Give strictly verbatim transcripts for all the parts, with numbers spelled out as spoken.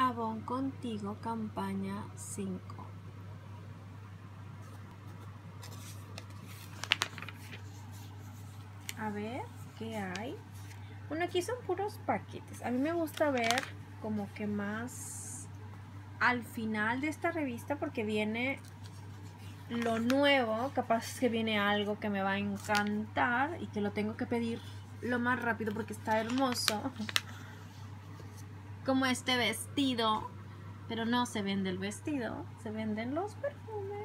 Avon contigo, campaña cinco. A ver, ¿qué hay? Bueno, aquí son puros paquetes. A mí me gusta ver como que más al final de esta revista porque viene lo nuevo. Capaz que viene algo que me va a encantar y que lo tengo que pedir lo más rápido porque está hermoso. Como este vestido. Pero no se vende el vestido, se venden los perfumes.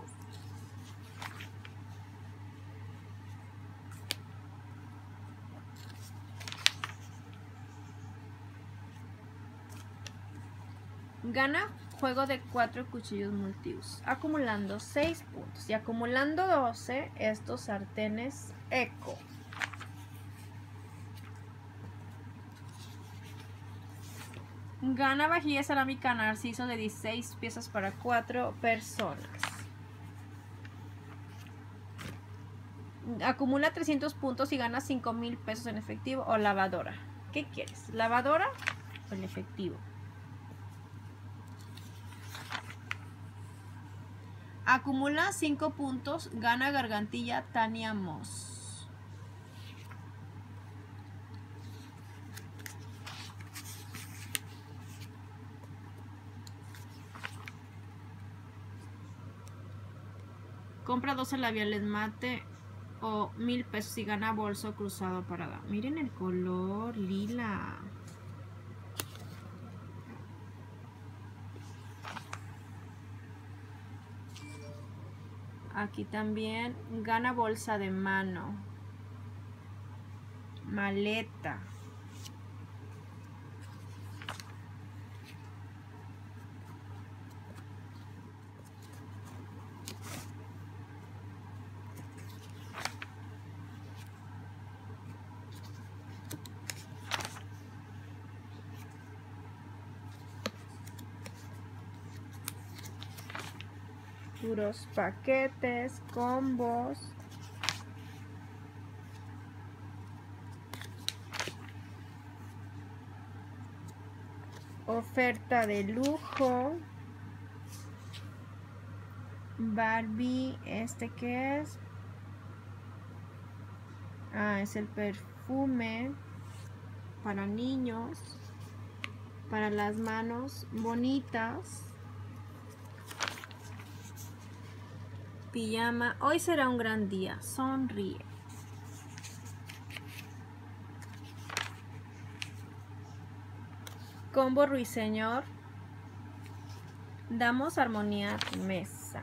Gana juego de cuatro cuchillos multiuso, acumulando seis puntos y acumulando doce estos sartenes eco. Gana vajilla cerámica narciso de dieciséis piezas para cuatro personas. Acumula trescientos puntos y gana cinco mil pesos en efectivo o lavadora. ¿Qué quieres? ¿Lavadora o el efectivo? Acumula cinco puntos, gana gargantilla Tania Moss. Compra doce labiales mate o mil pesos y gana bolso cruzado parada. Miren el color lila. Aquí también gana bolsa de mano, maleta, puros paquetes, combos. Oferta de lujo. Barbie, ¿este qué es? Ah, es el perfume para niños, para las manos bonitas. Pijama, hoy será un gran día, sonríe. Combo Ruiseñor, damos armonía a tu mesa.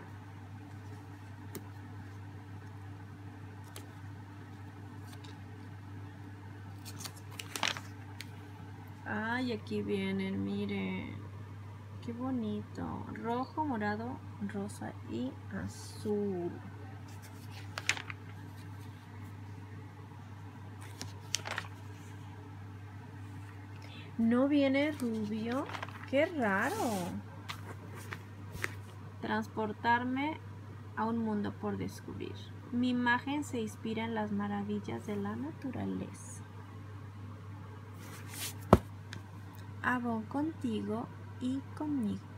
Ay, aquí vienen, miren. Qué bonito. Rojo, morado, rosa y azul. No viene rubio. Qué raro. Transportarme a un mundo por descubrir. Mi imagen se inspira en las maravillas de la naturaleza. Avon contigo y conmigo.